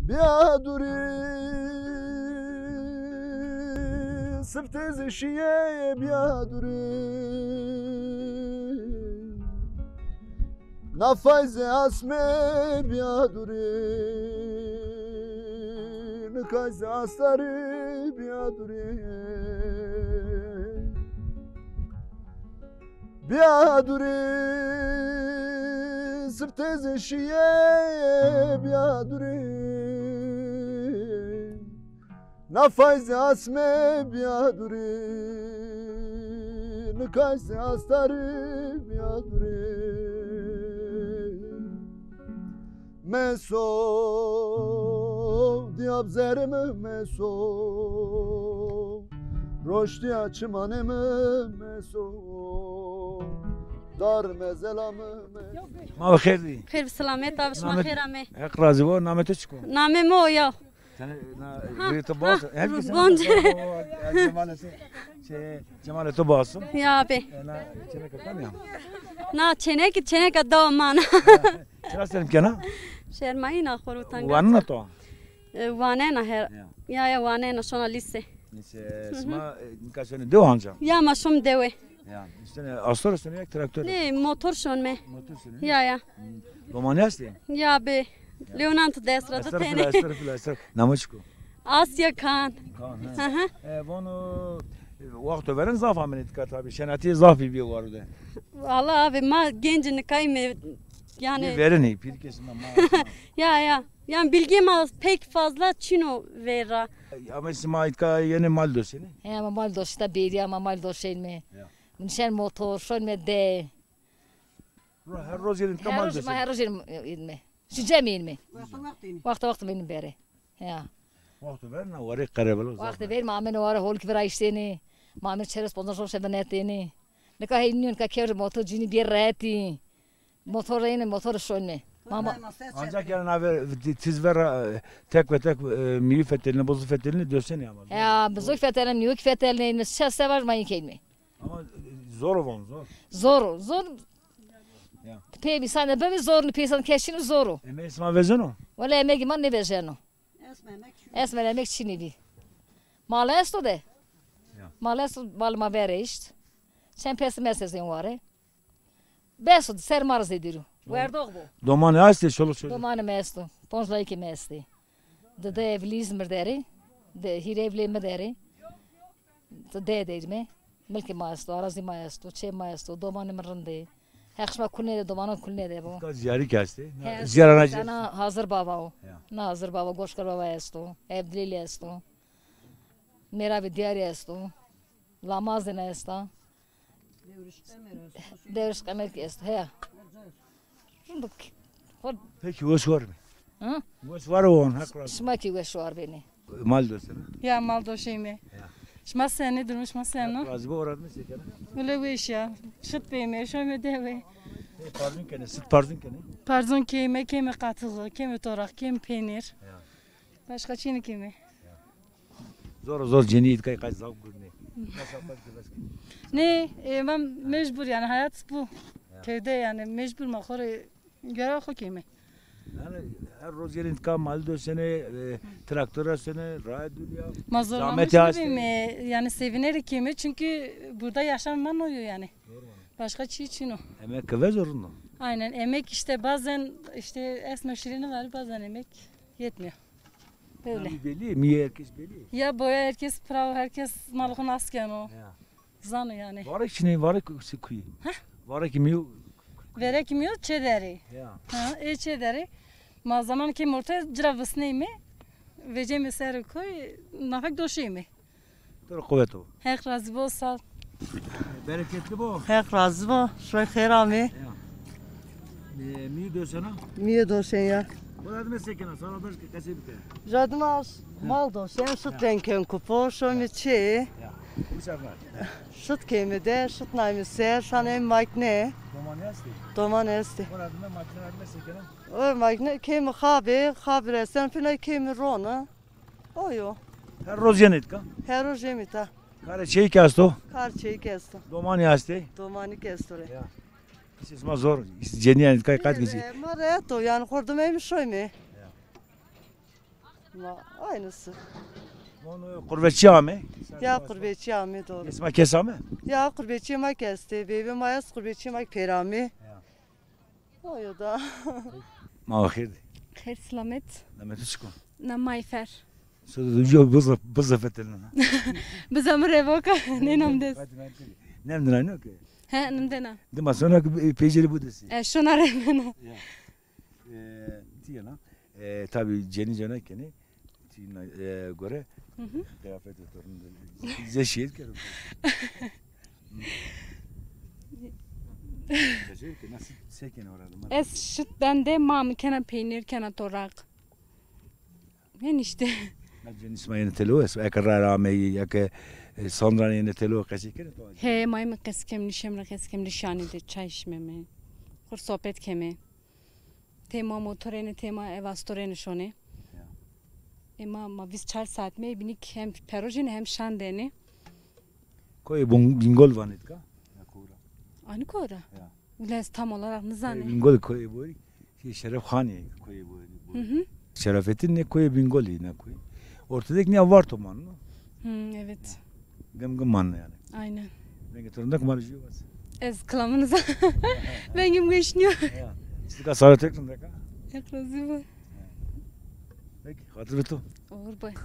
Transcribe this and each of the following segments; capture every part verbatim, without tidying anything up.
بیادوری سفتز شیه بیادوری نفایز اسمه بیادوری نکایز استاری بیادوری بیادوری سفتز شیه بیادوری نفایز اسمه بیادوری نکایز استاری بیادوری مسو دیاب زرم مسو رشدی açmanım مسو دار مزلم ما بخير دي خير بسلامت ابش ما خير امي حق رازي و نامته چكو نامه مو يا sen rüyete bas herkes bonce cemalete şey cemalete basım ya abi na çene katam ya na çene ki çene ka do man çerasem kana şermai na khorutan wanna to wane na her ya ya wane na şona lise nise sma nikasını de hanca ya ma şum dewe ya işte astor üstüne ek traktör ne motor şon me motor üstüne ya ya romaniyasti ya abi Leonardo destra da tene estağfurullah estağfurullah namaçko Asya Khan Khan he bunu vakti veren zaf ameliyat kat abi şenati zaf bir var orada vallahi abi ma gencini kayme yani verini bir kesinden ma ya ya yani bilgim az pek fazla Çino vera ama İsmail ka yeni mal döseni he ama mal dosta biri ama mal dosen mi nişan motor şon me de her roz yerin kamal her döseni her roz yerin mi Şicem mi vakti vakti benim beri ya vakti ver na var karabelo vakti ver mamen var hol kibra işteni mamen çeres pondan se beneteni ne ka hinnion ka kere motor cini bir reti motor yine motor şon mi mama ancak yani haber tiz ver tek ve tek miyu fetelini bozu fetelini döseni ama ya bozu fetelini miyu fetelini se sever mayın kelme ama zor olan zor zor zor Pe bir sene ben zorlu pesan keşini zoru. Emeği isma vezeno. Valla emeği man ne vezeno. Esme emek. Esme emek çini bi. Malesto de. Malesto balma vere işte. Sen pes mesesin var. Beso ser marz ediru. Verdo bu. Domanı açtı çoluk çocuk. Domanı mesto. Ponzla iki mesti. De de evliz merderi. De hire evli merderi. De de de Milki maestro, arazi maestro, çe maestro, domanı mrende. Hekşma kulne de domana kulne de bu. Ziyari kesti. Ziyarana. Na hazır baba o. Na hazır baba goşkar baba esto. Evdili esto. Mera vidyari esto. Lamazina esto. Devriş kamer esto. He. Peki hoş var mı? Hı? Hoş var o on haklı. Şma ki hoş var beni. Mal dösene. Ya mal doşeyme. Şma seni durmuş ma seni. Razı bu orad mı sekene? Öyle bir iş ya. Şut beyme, şöyle deve. Pardon kene, süt pardon kene. Pardon keme, keme katığı, keme torak, keme peynir. Başka çini keme. Zor zor ceniyet kay kay zavk gurne. Ne, ben mecbur yani hayat bu. Köyde yani mecbur makore göre o keme. Yani her roz yerin ka mal dösene, traktör sene, radyo ya. Mazorlamış gibi yani sevinerek keme çünkü burada yaşamman oluyor yani. Başka çiğ çino. Emek kıve zorunlu. Aynen emek işte bazen işte esmer şirini var bazen emek yetmiyor. Böyle. Yani belli, miye herkes belli. Ya boya herkes prav herkes malukun asken o. Zanı yani. Var içine var kuyu. Var ki miyo. Vere kimiyor çederi. Ya. Ha e çederi. Ma zaman ki morta cravsne mi? Vece meser koy nafak doşi mi? Dur kuvvet o. Her razı bol sal. Bereketli bu. Her razı bu. Şoy khairami. Miyo dösene. Miyo doşen ya. Burada mesekene sonra da kasip ke. Jadmas mal doşen şut renken kupo şoy mi çi. Ya. Bu sefer. Şut kemi de şut naymi ser şanem makne. Doman yasti. Doman esti. Burada makine mesekene. O makne kemi khabe khabre sen fina kemi rona. Oyo. Her roz yenet ka. Her roz yemita. Kare şey kasto. Kar çey kesto. Doman yasti. Domani kestore. Ya. Sesma zor. Ceniyen kay kat gizi. Mare to yani kordum em şoy mi? Ma aynısı. Onu kurbetçi ame. Ya kurbetçi ami doğru. Esma kesame. Ya kurbetçi ma kesti. Bebe mayas kurbetçi ma perami. O ya da. Ma ahir. خير سلامت Demet uçkun. نمايفر Sonra duruyor buzla buzla fetelina. بزمر ريفوكا نينم دس Ne mdin aynı ki? ها نمدنا Dima sonra pejeli bu desi. شو نعرفنا Tiyana. Tabi ceni cana keni. Tiyana göre. Kıyafet oturun. Zeşiyet kerim. Nasıl seken orada? اس شت بنده ما ممکنه پینیر کنه توراق من işte Ceni İsmail'in telo es. Ekrar rameyi yak Sandra'nın yine telo kaçı kere. he مایم قسکم نشم را قسکم نشانی ده چای içmeme خور sohbet keme tema motorene tema evastorene şone ama ma biz çar saat me binik hem perojene hem şandene Koy bingol vanit ka? aynı kora ulas tam olarak nizane Bingol koy boy. Şeref Khani koy boy. Şerafettin ne koy bingoli ne koy. Ortadaki ne var toman mı? Hı, evet Gım gım man yani. aynen Ben getirdim kumarcı var. ez kılamınıza ben kim geçiniyor İstika sarı tekrar da ka. yakrazı bu Peki hatırlı tu. olur bay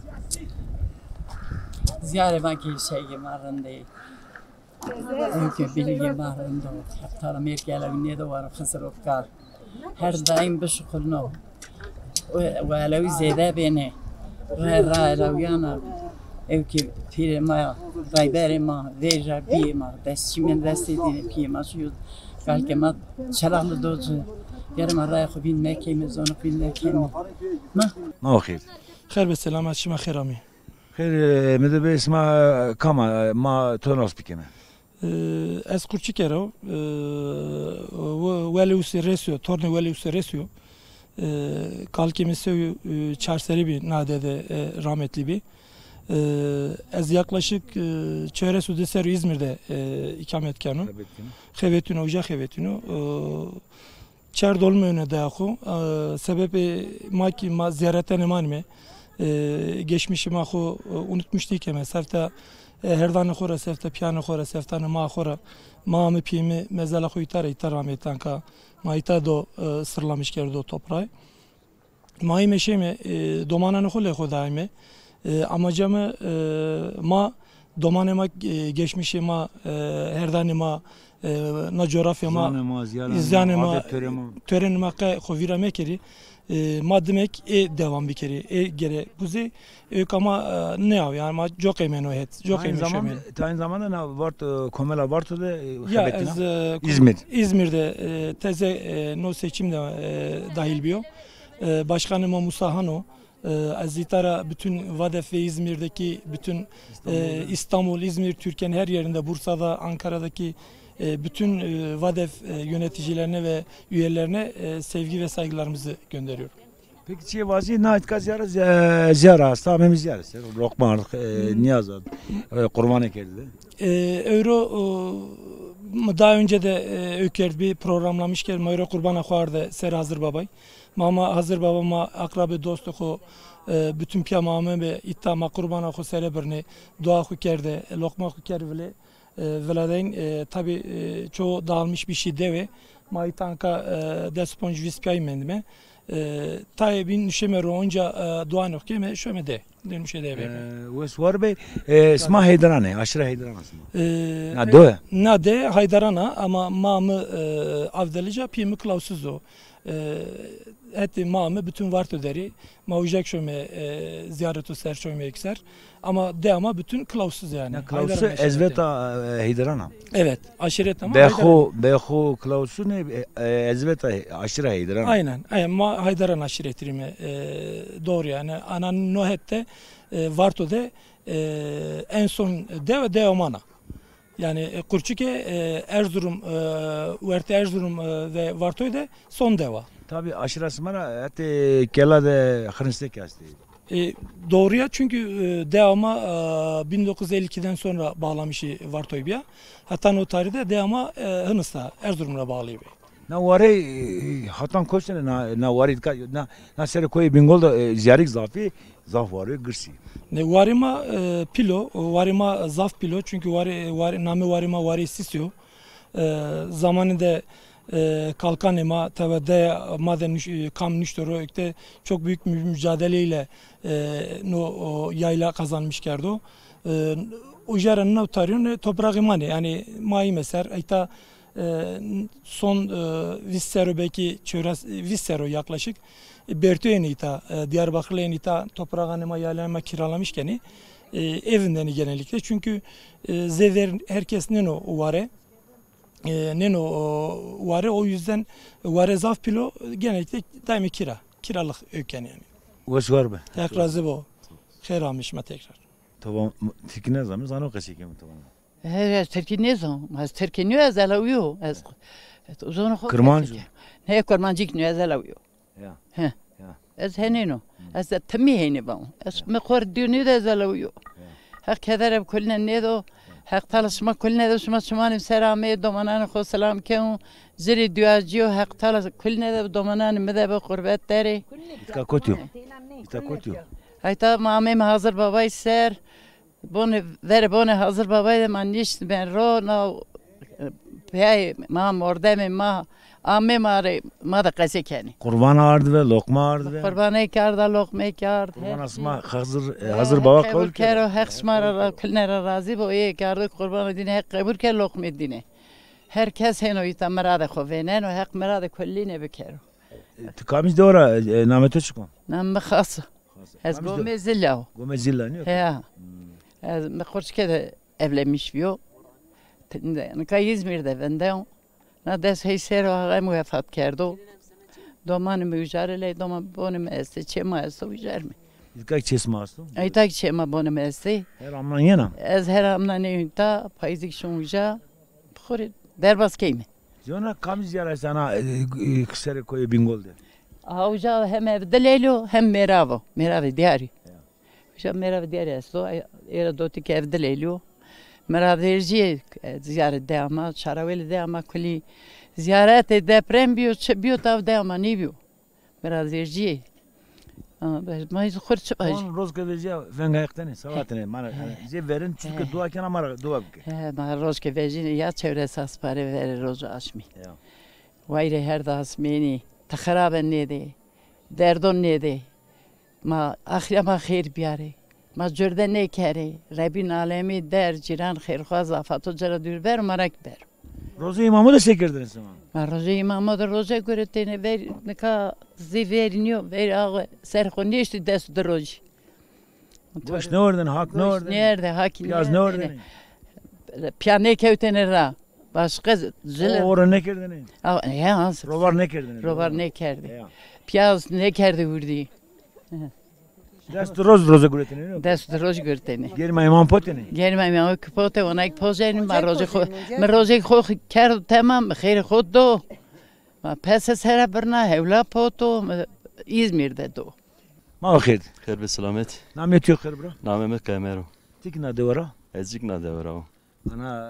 زیاره من که شیء مرنده این که بیلی مرنده حتی میر گلوی نیده وارم خسر افکار هر دایم بشکل نو و علوی زیده بینه رای رای رویانا او که پیر ما رایبر ما ویجا بی ما دستی من دستی دینه پی ما شد قال که ما چرا دوزه یارم رای خوبین مکیم زون خوبین مکیم ما ما خیر. خير بالسلامة شما خير أمي خیر مدبه اسمه کما ما تونس بکنه. از كورتشي كيرو ولي وسيريسيو تورني ولي وسيريسيو kalki mesleği çarseri bir nadede rahmetli bir. Az yaklaşık çevre suda seru İzmir'de ikametgahım. Xevetino, uca xevetino. Çer dolma yöne dayaku. Sebebi maki ma ziyareten emanime. Geçmişim aku unutmuştu ki mesela her dana xora sefta piyano xora seftane ma xora ma mı pimi mezala xuytar itar rahmetten ka ma ita do sırlamış kerdo toprağı. Ma meşeme domananı xole xodaime. Amacamı ma domanema geçmişi ma her dana ma na coğrafya ma izyanema törenema ka xovira mekeri ma demek e devam bir kere e gere buzi e ama ne av yani ma çok emin o het çok emin zaman aynı zamanda ne var komela var da ya ez İzmir İzmir'de teze no seçimde dahil biyo başkanım Musa Hano Azitara bütün Vadef ve İzmir'deki bütün İstanbul, İstanbul İzmir Türkiye'nin her yerinde Bursa'da Ankara'daki bütün Vadef yöneticilerine ve üyelerine sevgi ve saygılarımızı gönderiyorum. Peki şey vazi nait ka ziyara ziyara hasta memiz ziyara lokman niyazad kurban ekerdi. Euro daha önce de öker bir programlamışken Euro kurban akvardı ser hazır babay. Mama hazır babama akrabı dostluğu bütün piyamamı ve ittama kurban akı serebirni dua hükerde lokma hükerveli Veladeyn e, tabi e, çoğu dağılmış bir şey deve. Maitanka desponj vispay mendime. Tayyibin nüşeme roğunca duan yok keme şöme de. Dönüşe de be. Ve suar bey isma Heydarane, aşırı Heydarane ismi. Na do. Na de Haydarana ama mamı avdelica pimi klausuzo. Hatta mamı bütün vart öderi mavujak şöme ziyaretu ser şöme ekser. Ama de ama bütün klausuz yani. Klausu ezveta Heydarana. Evet, aşiret ama Behu behu klausu ne ezveta aşırı Heydarana. Aynen. Aynen ma Haydaran aşiretirime doğru yani. Anan nohette varto'de en son de de omana. Yani Kurçuke Erzurum Uerte Erzurum ve Vartoy'da son deva. Tabi aşırısı bana hatta kelade Hristiyan kastı. E, doğruya çünkü e, devama e, bin dokuz yüz elli ikiden sonra bağlamışı Vartoy'a. Hatta o tarihte devama e, Hınıs'ta Erzurum'a bağlıyor. Na ware hatan koştene na na ware ka na na sere koy bingol da ziyarik zafi zaf ware gırsi. Ne varima e, pilo, varima zaf pilo çünkü vari vari name varima vari sisyo. E, zamanında e, kalkan ema tevede maden nüş- kam nüştoro işte çok büyük mü- mücadeleyle e, no o, yayla kazanmış kerdo. E, Ujaran ne tarıyor toprağı mani yani mai meser ayta e, son e, vissero belki çöres vissero yaklaşık Bertüyen ita Diyarbakır'ın ita toprağını ma yayla kiralamışken e, evinden genellikle çünkü e, zever herkes ne o vare e, ne o vare o yüzden vare zaf pilo genellikle daimi kira kiralık öken yani. Hoş var be. Tekrar bu. Kheramış ma tekrar. Tamam tikine zaman zano kaşıkem tamam. Her Türkiye ne zaman? Az Türkiye ne yazılı uyuyor? Az uzun hoş. Kırmancı. Ne kırmancık ne yazılı uyuyor? Ya. He. Az henino. Az temi heni bana. Az mekor düğünü de yazılı uyuyor. Hak kadar kulna ne do? Hak talasma kulna do şuma şumanım selamı domanan xo selam keu ziri duacıyor hak talas kulna do domanan mede kurbet deri. İtka kotuyor. İtka kotuyor. Hayta mamem hazır babay ser. Bunu ver bunu hazır babay man niş ben ro na pey ma mordem ma amme mare ma da kasekeni. Kurban ağırdı ve lokma ağırdı ve. Kurbanı karda lokma kardı. Kurban asma hazır hazır baba kabul kero hexmara kulnera razı bu iyi kardı kurbanı dine hek kabul ker lokma dine. Herkes heno itamara xovenen o hek mara kulline bekero. Tıkamış da ora nameto çıkma. Nam khas. Ez gomezilla. Gomezilla ne? Ya. Ez mekhoş kede evlenmiş biyo. Ne İzmir'de benden. Ne des heysero ağa muvafat kerdo. Doman müjarele doman bonum este çema este ujar mi? İtka çesma aslında. Aytak çema bonum este. Her amlan yena. Ez her amna ne yunta payzik şunja. Khore derbas keymi. Jona kamiz yara sana kısere koyu bingol de. Auja hem evdelelo hem meravo. Meravo diari. Uja meravo diari esto. Era doti ki evdelelo. Meraverci ziyaret de ama çaraveli de ama kuli ziyaret deprem biyo biyo tav de ama ne biyo meraverci ama iz khurç aj On roz kevece venga yaktane savatane mana je verin çünkü dua kana mara dua bke. he ma roz ke vejine ya çevre sas pare ver roz aşmi Ya. Vayre her das meni takharaben ne de derdon ne de ma akhira ma khair biyare ما جرده نکری ربین عالمی در جیران خیرخواز آفاتو جرا دور بر مرک بر Rozu imamı da çekirdiniz zaman. ما روزه امام در روزه گرتینه ver نکا زیورینیو ver آقا سرخونیشتی دست دروج Baş ne ordun hak ne ordun? Nerede hak Yaz ne ordun? Piyane kevtene ra başka zile Oğra ne kirdin? ya Rovar ne kirdin? rovar ne kerdi piyaz ne kerdi vurdu Dest roz roza guretini. دست روز گرتنی. Gelme imam poteni. گرم امام کپوته و نک پوزین ما روزی خو ما روزی خو کرد تمام خیر خود دو ما پس سر برنا هولا پوتو İzmir'de do. Ma vakit. خير بالسلامات Nam yetiyor kır bro. نعم مت كاميرو Tik na devara. ازيك نادورا Ana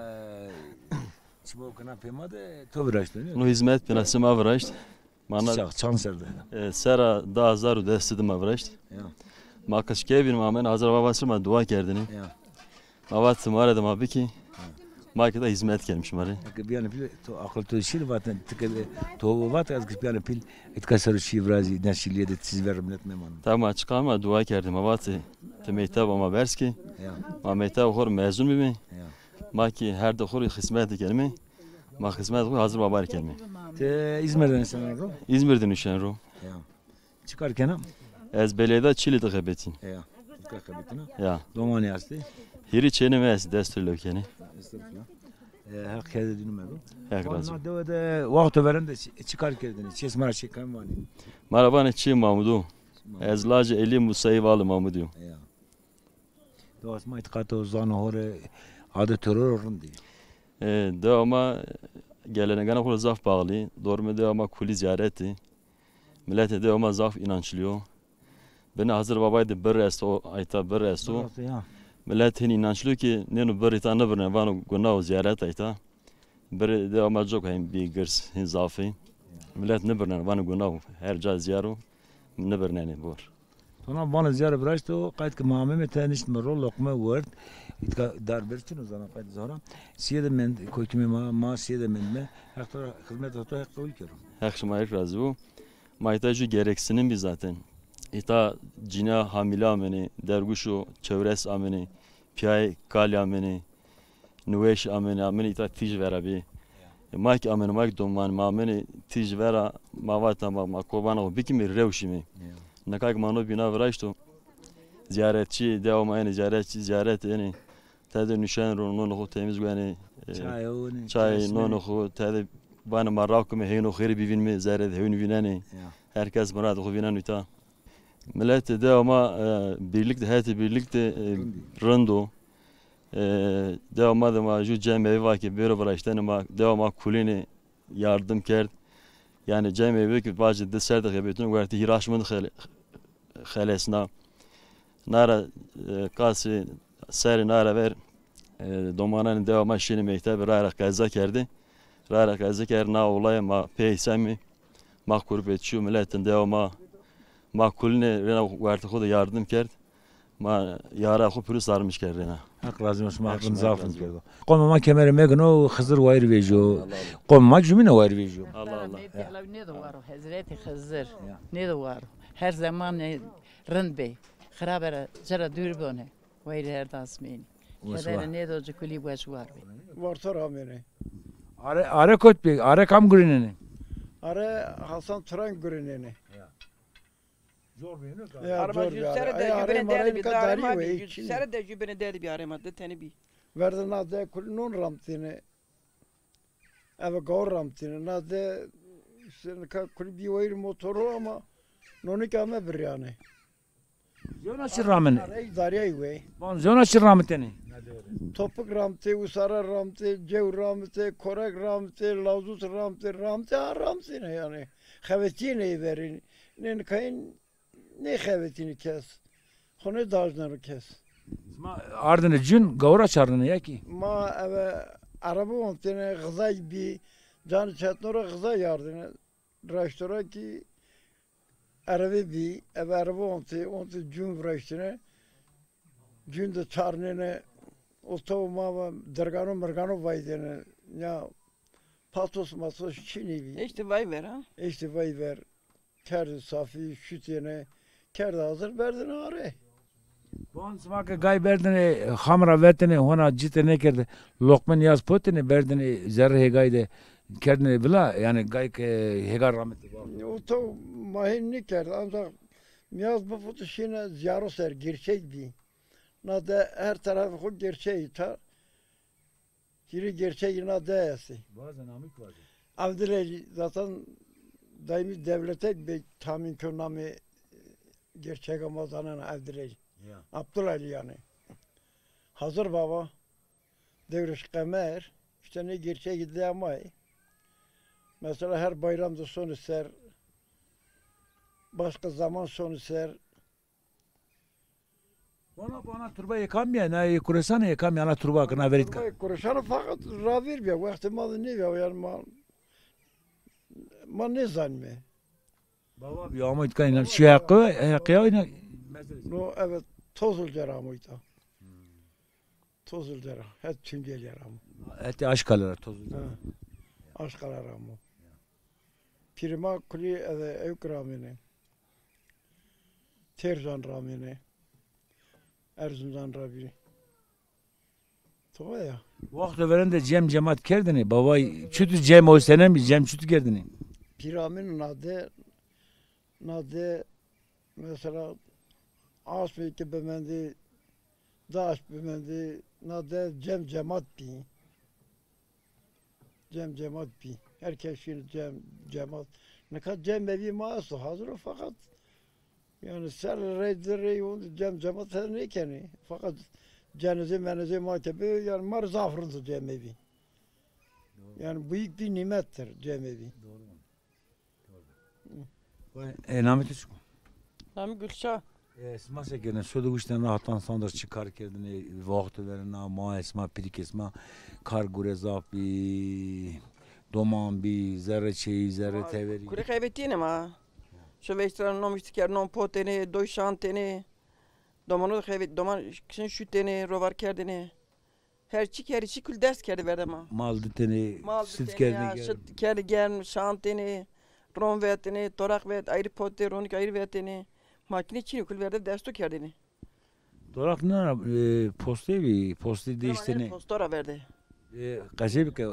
çibo kana pemade to bıraktın. نو هزمات بنا سما فرشت معنا Çak çanserde. سرا دا زارو دست ما فرشت Ya. ما كش كيبين ما من hazır babası ma dua kerdini Ya. Mavat smara da ma biki ma keda hizmet gelmiş mari Biyane pil to akıl to şil vatan tik to vat az biyane pil itkasar şi vrazi nasiliye de siz verim net memon. tamam çıkama dua kerdim mavat temeyta ama berski Ya. ma meyta hor mezun mi Ya. ma ki her de hor hizmet gelme ma hizmet hor hazır baba kelme Te İzmir'den sen ro. İzmir'den üşen ro Ya. Çıkarken ha. Ez beleda çili de gebetin Ya. Çıkarken bitina. ya Domani astı. hiri çeni mes destur keni Estağfurullah. Hak kede dinmedim. Hak razı. Onlar da da vakti veren de çıkar kendini. Çes mara çıkan var. Marabane çi Mahmudu. Ez lacı eli musayvalı Mahmudu. Ya. Dost ma itkato zan hore adı terör orundu. E, de ama gelene gana kula zaf bağlı. Dorme de ama kuli ziyareti. Millete de ama zaf inançlıyor. Beni hazır babaydı bir resto ayta bir resto. Ya. Milletin inançlıyor ki nenu bir tane bir ne vanu guna ziyaret ayta. Bir de ama çok hem bir gırs zafi. Millet ne birnen bana günav her caz ziyaro ne birnen bor. Sonra bana ziyare bıraktı o kayıt ki mameme tanıştı mı rol lokma word itka dar berçin o zaman kayıt zora siyede men koykimi ma ma siyede men me hakkı hizmet hakkı hakkı ülkerim. Hakşıma ek razı bu. Maytacı gereksinim bir zaten. İta cina hamile ameni, derguşu çevres ameni, piyay kali ameni, nüveş ameni, ameni ita tij vera bi. Mak ameni mak doman mameni tij vera mavata ma ma kobana o bikimi revşimi. Nakak mano bina vraşto. Ziyaretçi devamı yani ziyaretçi ziyaret yani. Tadı nişan ronun o temiz yani. Çay Çay non o tadı bana marrakum heyno khiri bivin mi zaret heyno vinani. Herkes murad o vinan uta. Millet devamı birlikte hayatı birlikte rando. Devamı da ma ju cem'e var ki bir vraştan ama devamı kulini yardım kert. Yani cem'e ki bazı deserde gebetun vardı hiraşmın khale khalesna. Nara kasi ser nara ver domanan devamı şini mektep rara kaza kerdi. Rara kaza ker na olay ma peysemi ma kurbet şu milletin devamı ma kulini rena vardı khoda yardım kert. Ma yara khu pürüs sarmış kerdina. Hak razı olsun hakkın zafın kerdo. Qom ma kemere megno Hızır wayr vejo. Qom ma cümine wayr vejo. Allah Allah. Ne de var o Hazreti Hızır. Ne de var. Her zaman rend bey. Xarabara zara dürbone. Wayr her dasmeni. Kadar ne de kulli baş var. Vartar amene. Are are kot be are kam grinene. Are Hasan Turan grinene. Zor bir ne? Ya Arama zor yüzsere ya. de Ay are jübene marayı deli bir darım kadar abi. iyi Yüzsere de jübene deli bir arama de teni bir. Verden adı kulunun ramtine. Eve gor ramtine. Nadı sen ka kul bir wayr motoru ama nonu kame bir yani. Zona şirramen. Are darya way. Bon zona şirrameteni. Topuk ramte, usara ramte, cev ramte, korek ramte, lazut ramte, ramte ha ramtine yani. Xevetini verin. Ne kayın ne xevetini kes. Hone dajnarı kes. Ma ardını cün gavra çarını ya ki. Ma eve araba ontene gıza bir can çatnora gıza yardını. Raştora ki araba bir eve araba onte onte cün vraştine. Cün de çarnene oto ma dergano mergano vaydene ya patos masos çini bir. İşte vay ver ha. İşte vay ver. Kerdi safi şütene kerdi hazır verdin are. Bon smaka gay berdine hamra vetene hona citene kerdi. Lokman yaz potene berdine zerre gayde kerdine bila yani gay ke hegar rahmetli. Oto mahin ne kerdi ancak miyaz bu foto şine ziyaro ser gerçek bir. Nada her tarafı o gerçeği ta. Kiri gerçeği nada yası. Bazen amik var. Abdüleli zaten daimi devlete bir tahmin könami gerçek amazanan Abdüleli. Abdüleli yani. Hazır baba. Devriş kemer. İşte ne gerçeği gidiyor ama. Mesela her bayramda son ister. Başka zaman son ister. Bana bana turba yekam ya na kuresana yekam ya na turba kana verit ka. Kuruşanı fakat ravir bir. Vakti malı ne ya yani mal. Mal ne zanme. Baba bir ama itka inan şu hakkı hakkı ina. No evet tozul ceramıydı. Tozul ceram. Hep tüngel yaramı. Eti aşkalara tozul. Aşkalar ama. Prima kuli evk ramine. Terzan ramine. Erzurum'dan Rabbi. Tamam ya. Vakti veren de cem cemaat kerdini. Baba çütü cem o senem cem çütü kerdini. Piramin nadı nadı mesela asmi ki bemendi daş bemendi nadı cem cemaat bi. Cem cemaat bi. Herkes şimdi cem cemaat. Ne kadar cem evi maaşı hazır fakat yani ser reydiri onu cem cemaat ne keni fakat cenaze menaze maktebi yani mar zafırdı cemevi. Yani büyük bir nimettir cemevi. Doğru. E nameti şu. Nami Gülşah. Esma sekene söyle güçten rahattan sandır çıkar kendini vakti verin ama esma pirik esma kar gure zafi doman bir, zerre çeyi, zerre teveri. Kure kaybettiğine ma. Şu veçlerin nom istiker nom poteni, doy şanteni. Domanu da kaybet, doman kışın şüteni, rovar kerdeni. Her çik her içi kül ders kerdi verdi ma. Mal diteni, süt kerdini gel. Süt kerdi gel, şanteni, rom veteni, torak vet, ayrı pote, ronik ayrı veteni. Makine çini kül verdi ders to kerdini. Torak ne ara e, poste bir, poste değiştini. Postora verdi. Kaçı bir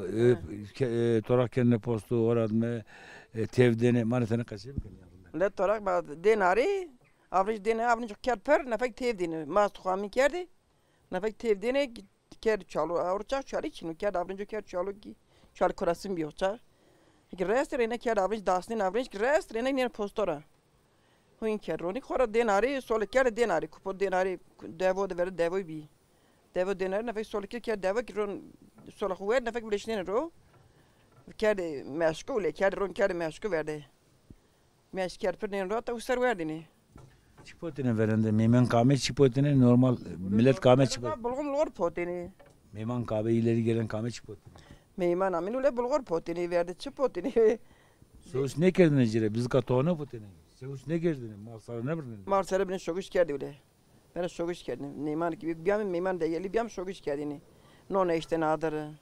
ke, torak kendine postu orad mı, tevdene, manetene kaçı bir Le torak ba denari, avric dene avric çok ker per, nefek tevdini. Mas tuhamin kerdi. Nefek tevdini ker çalo, avruçak çarı için ker avric ker çalo ki çal kurasın bir oça. Ki restrene ker avric dasnin avric restrene ne postora. Huyun ker roni khora denari, sol ker denari, kupo denari devo de ver devo bi. Devo denari nefek sol ker devo ki ron sol khuet nefek bileşne ro. Ker meşku le ker ron ker meşku verdi. Meşker per ne ro ta usar verdi ne. Çipotine verende memen kame çipotine normal millet kame çipot. Bulgun lor potini. Meman kahve ileri gelen kame çipotine. Meyman amin ule bulgur potini verdi çipotini. Söğüs ne kerdine cire biz katona potine. Söğüs ne kerdine marsara ne bırdin. Marsara beni şokuş kerdi ule. Ben şokuş kerdim. Neyman gibi bir meyman da yeli bir şokuş kerdini. Nona işte nadarı.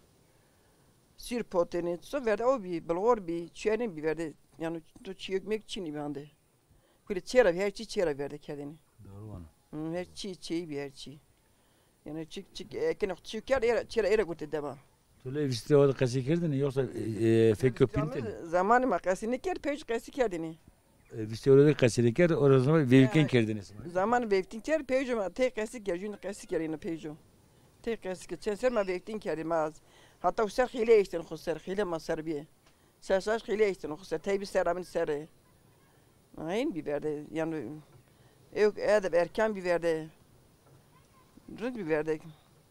Sir potini so verdi o bir bulgur bir çerin bir verdi. Yani tu çiyekmek için bir anda. Böyle çera her çi çera verdi kendini. Doğru onu. Her çi çi bir her çi. Yani çık çık ekene çık yer era çera era gutte dema. Tule viste o da kasi kerdine yoksa fek köpinte. Zamanı makasını ker pej kasi kerdini. Viste orada kasi ker orada zaman vevken kerdine. Zaman vevtin ker pej ma tek kasi ker jun kasi kerine pejo. Tek kasi ker sen ma vevtin ker maz. Hatta usar khile işte khusar khile ma serbiye. Sesaj khile işte khusar taybi serabın serre. Aynı bir verdi yani yok edip erken bir verdi. Rıd bir verdi.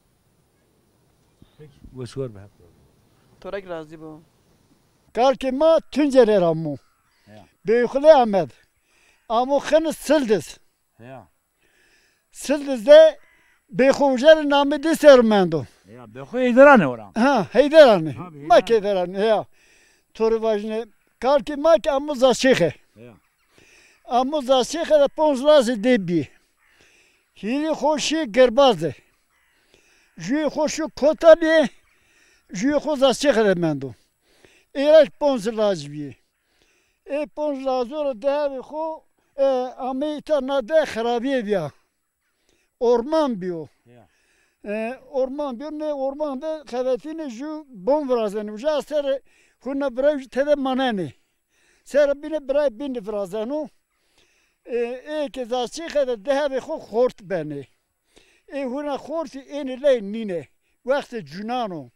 Peki bu şuar be. Torak razı bu. Kalki ma tüncere ramu. Büyükle Ahmet. Amu kını Sıldız. Ya. Sıldız'da Beyhucer namı de sermendo. Ya Beyhu Heyderane oran. Ha Heyderane. Ma Heyderane ya. Toru vajne. Kalki ma ki amu zaşihe. Ya. Amu zaşihe de ponzlazı debi. Hili hoşi gerbazdı. Jüy hoşu kotali. Jüy hoş zaşihe de mendo. Eğer ponzlazı bi. E ponzlazı da devi ho amita nade kharabiye biya. Orman biyo. E, orman biyo ne ormanda kavetini ju bom vrazeni. Uca ser huna bray tede manani. Ser bine bray bin vrazenu. E e ke zaçi khade devi ho khort beni. E huna khorti eni lay nine. Vakti cunano.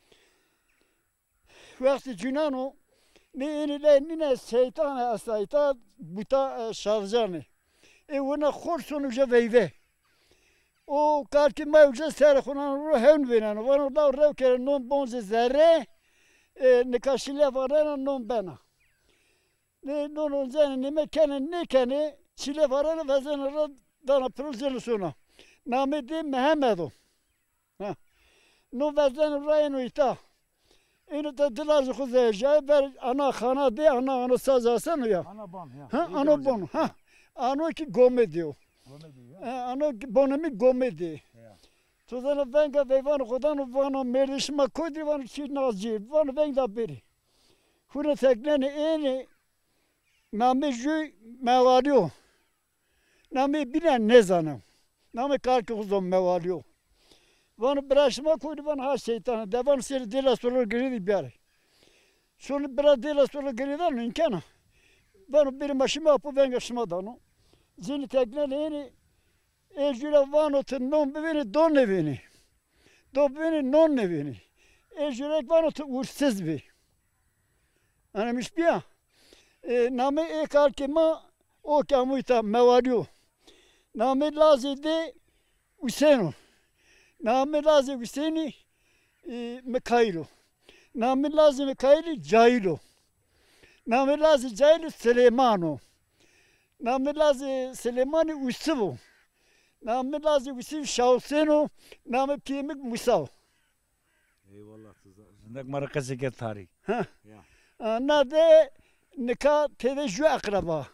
Vakti cunano. Ne eni lay nine şeytan asayta buta şarjani. E huna khorsun uca veyve. O kalki mevcut serhunan ruh hem veren. Var da ruh kere non bonze zerre. Ne kaşile varan non bana. Ne non onzen ne mekane ne kane çile varan vezen ra dana projen sona. Namedi Mehmedo. Ha. No vezen rayno ita. Eno da dilaz khuzeja ber ana khana de ana ana sazasan ya. Ana bon ya. Ha ana bon ha. Ano ki gome diyor. Ano bonami gomedi. Tuzana venga vevan khodan vana merdishma kodri van chi nazir van venga beri. Huna tekneni eni nami ju mevaliyo. Nami bilen ne zanım. Nami kalki uzun mevaliyo. Van bıraşma kodri van ha şeytanı. Devan seri dela solar girdi biyare. Şunu biraz dela solar girdi imkanı. Van bir maşıma apu venga şımadano. Zini tekneni eni Ejura vano te non beveni don ne veni. Do beveni non ne veni. Ejura vano te ursiz bi. Anlamış bir ya. Name e kalkema o kamuyta mevaliyo. Name lazide Hüseyin'o. Name lazide Hüseyin'i Mekailo. Name lazide Mekail'i Cailo. Name lazide Cailo Süleymano. Name lazide Süleyman'ı Usuvo. Name lazım Yusuf Şahseno, name Piyemik Musa. Eyvallah. Zindak marakası ke tarih. Ha. Na de nika tede ju akraba.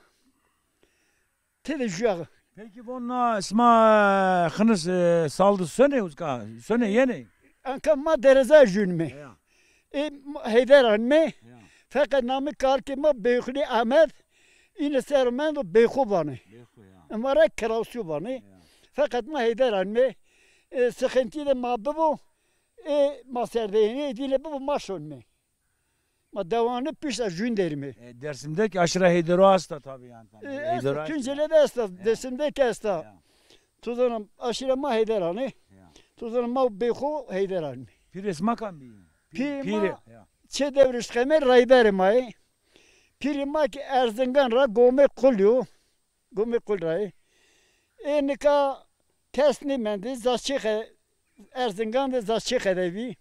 Tede ju. Peki bununla isma hınız saldı söne uzka. Söne yeni. Anka ma dereze jünme. E heyder anme. Fakat namı kar ki ma Beyhuli Ahmet. İne sermen do Beyhu bani. Amara krasyu bani. Fakat ma heyder anme. Sıkıntı da ma bu. E maserdeyini dile bu maşon me. Ma devanı pişa jün derimi. E, Dersim'deki aşırı heydero hasta tabii yani. Esta Tunceli de esta. Dersimdeki esta. Tuzanım aşırı ma heyder ani. Tuzanım ma Beyhu heyder ani. Pires makam bir. Pire. Çe devriş kemer rayber mai. Pire ma ki Erzingan ra gome kulyu. Gome kul ray. E nika kesni mendi zaçık Erzingan da zaçık edevi.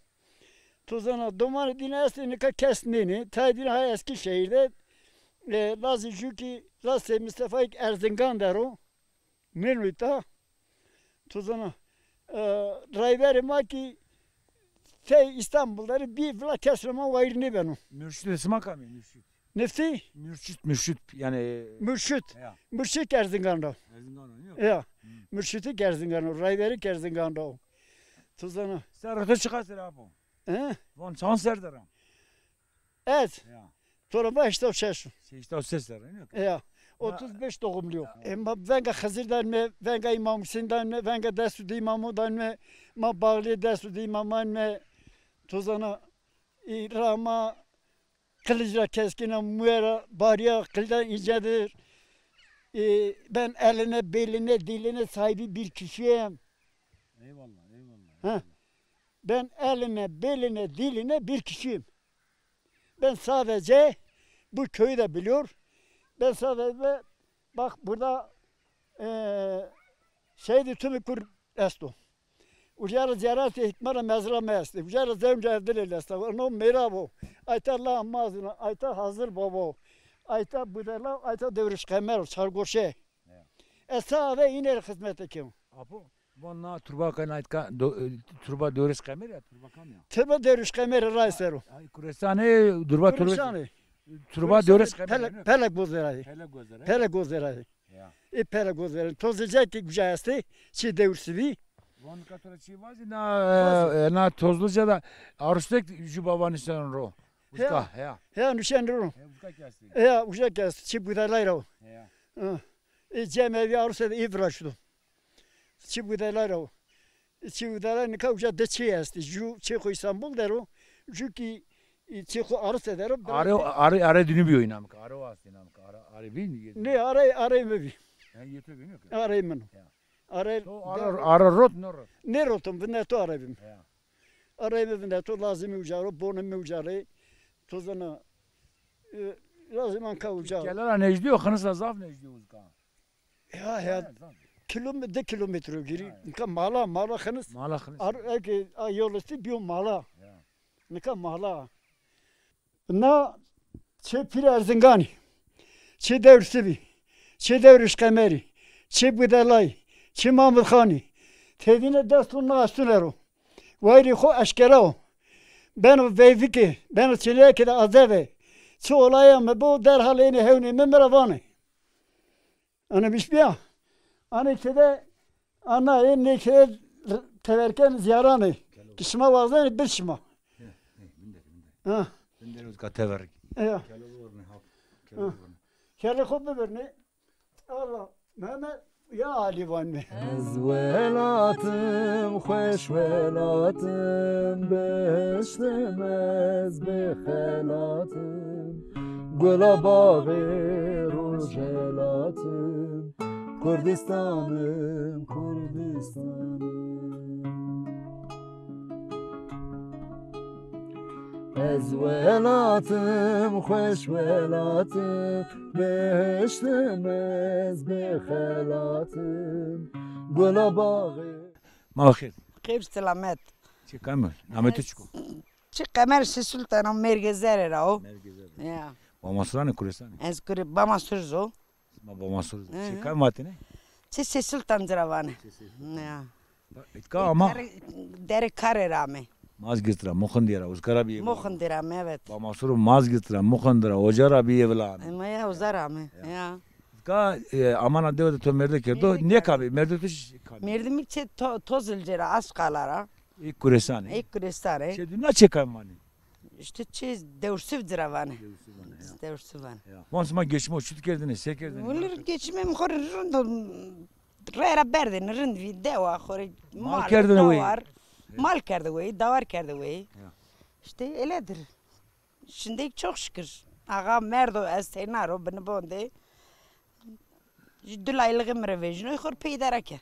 Tuzana duman dinasti nika kesnini. Taydin hay eski şehirde. E, Lazı çünkü Lazı Mustafa Erzingan dero. Menüta. Tuzana e, rayber ma ki Te İstanbul'ları bir vla kesrema vayrını benim. Mürşit ismi makam mürşit. Nefsi? Mürşit mürşit yani. Mürşit. Mürşit Erzincan'da. Erzincan'da yok. Ya. Mürşit'i Erzincan'da. Rayveri Erzincan'da. Tuzana. Serhat'ı çıkarsın abi. He? Von şans erderim. Evet. Ya. Sonra başta şaşım. İşte o sesler yok. Ya. otuz beş doğumlu. Ama venga Hazir'den mi, venga İmam Hüseyin'den mi, venga Desudi İmamu'dan mı, ma bağlı Desudi İmam'dan mı, tuzana İrama, kılıcra keskine, muera, bariya, kıldan incedir. Ee, ben eline, beline, diline sahibi bir kişiyim. Eyvallah, eyvallah. Ha? Ben eline, beline, diline bir kişiyim. Ben sadece bu köyü de biliyor. Ben sadece bak burada eee şeydi tümü kur esto. Ujara ziyaret hikmara mezra mesti. Ujara zemce evdil esto. No meravo. Ayta Allah mazına. Ayta hazır baba. Ayta budala. Ayta devriş kemer. Çargoşe. Esa ve iner hizmet ekim. Apo. Vonna turba kanaytka turba dövriş kemer ya turba kam ya. Turba devriş kemer raysero. Ay kurestane durba turba. Turba dövriş kemer. Pelek bozerayı. Pelek bozerayı. Pelek bozerayı. Ya. E pelek bozerayı. Tozacak ki gücayesti. Çi devrsivi. Von katora çi vazi na na tozluca da arustek ju babanı sen ro. Uska ya. Ya nüşendirum. Uska kesti. Ya uska kesti. Çi budalayro. Ya. E cemevi arusede ivraşdu. Çi budalayro. Çi budalay nika uca deçi esti. Ju Çeko İstanbul dero. Ju ki Çeko arusede dero. Are are are dünü bir oynam. Are vas dinam. Are are bin. Ne are are mevi. Ya yeto bin yok. Are men. Are are are rot no rot. Ne rotum bine to arabim. Are mi bine to lazım ucaro. Bonum mi ucaro. Tozana lazım an ka ucaro. Kelara ne diyor? Kınısa zaf ne diyor uzka? Ya ya. Kilometre kilometre giri. Nika mala mala kınız. Mala kınız. Ar ki yolusti bir mala. Nika mala. Na çe pir Erzingani. Çe devrsivi. Çe devriş kemeri. Çe budalay. Çe Mahmud Khani. Tedine destun nasunero. Vayri xo aşkera. Ben veyviki. Ben çileke de azeve. Çe olaya me bu derhal eni hevni me meravani. Ana bişbiya. Ana kede ana en kede teverken ziyarani. Kişma vazdan bir şma. Ha. Binder uzka teverik. Ya. Kelle khub berni. Allah. Mehmet ya Ali van mi? Ez velatım, hoş velatım, beşlemez behelatım, gula bağı rujelatım, Kurdistanım, Kurdistanım. Ez velatım, hoş velatım, beşlemez behelatım, gula bağı. Mahir. Keyif selamet. Çi kamer. Nametu çiko. Çi kamer si sultanım mergezer rao. Mergezer. Ya. Bamasrani Kurestani. Ez kuri Bamasırzo. Ma Bamasır. Çi kamatine? Çi si sultan zravane. Ya. İtka ama. Dere kare rame. Mazgistra, Mukhandira, Uzkarabi. Mukhandira, evet. Ba masuru Mazgistra, Mukhandira, Ojarabi evlan. Ama ya uzarame. Ya. Ka amana devde to merde kerdo. Ne kabi? Merde tuş kabi. Merde mi çe toz ilcera askalara. İlk kuresane. İlk kuresane. Şey dünya çekamani. İşte çiz devşiv ziravanı. Devşivan. Vansma geçme şut kerdini, sekerdini. Olur geçmem khor rund rera berdin rund video khor mal kerdin ve. var. Mal kerdi ve, davar kerdi ve. İşte öyledir. Şimdi çok şükür. Ağa merdo estenaro beni bonde. Dulaylığı mrevejno khor peydarake.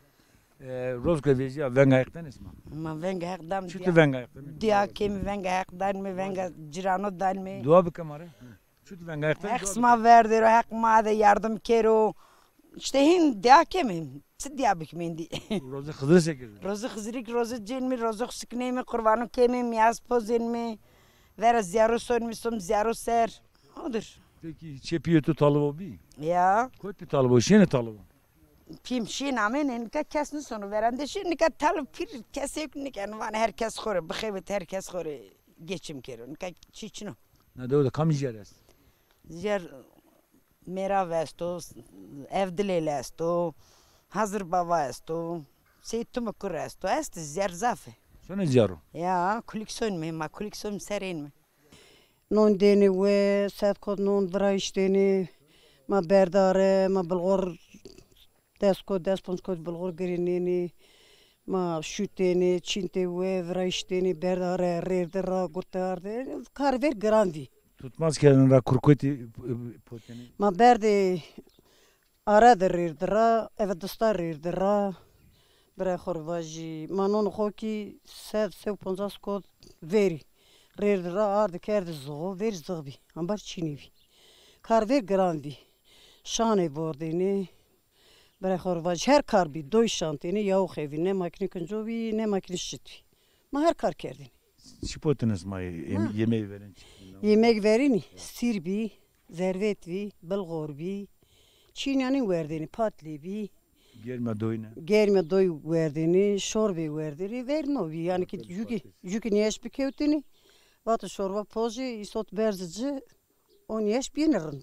Rozka veji venga ayaktan isma. Ma venga ayaktan. Şutu venga ayaktan. Diya kim venga ayaktan mı venga cirano dan mı? Dua bir kamera. Şutu venga ayaktan. Eksma verdi, hak made yardım kero. İşte hin diya kim? Diya bikmendi. Rozu Hızır sekirdi. Rozu Hızırık, rozu cin mi, rozu sıkne mi, kurbanı kemi, miyaz pozin mi? Vera ziyaro son mi, som ziyaro ser. Odur. Peki çepiyo tu talıbo bi? Ya. Koyt bir talıbo, şene talıbo. Pim şin amen, nika kesni sonu verende şin, nika talıb pir kesek nika, van herkes khore, bxevet herkes khore geçim kero, nika çiçino. Ne de kam jiyares? Ziyar mera vesto, evdilele esto, hazır baba esto, seytum kur esto, est ziyar zafe. Şone ziyaro? Ya, koleksiyon mi, ma koleksiyon serin mi? Non deni ve set kod non vrayiş deni, ma berdare, ma bulgur desko despons kod bulgur girinini, ma şuteni, çinte ve vrayiş deni berdare, rerdera gurtarde, kar ver grandi. Tutmaz kendini ra kurkoti poteni. Ma berdi ara da rerdera, evet dostar rerdera, bre xorvaji, ma non xoki set sev ponzas kod veri. Rerdera ardı kerdi zoğu, ver zoğu bi, ambar çini bi. Kar ver grandi, şane bordeni, bre xorvaji her kar bi, doy şanteni, yağı xevi, ne makini kuncu bi, ne makini şit bi. Ma her kar kerdini. Şipotiniz ma yemeği verin. Yemek verini, sir bi, zervet bi, bulgur bi, çinyanın verdiğini patli bi. Germe doyuna. Germe doy verdiğini, şorbe verdiğini verno bi. Yani ki yüki, yüki niyeş bir kevtini. Vatı şorba pozi, isot berzici, on niyeş bir nırınd.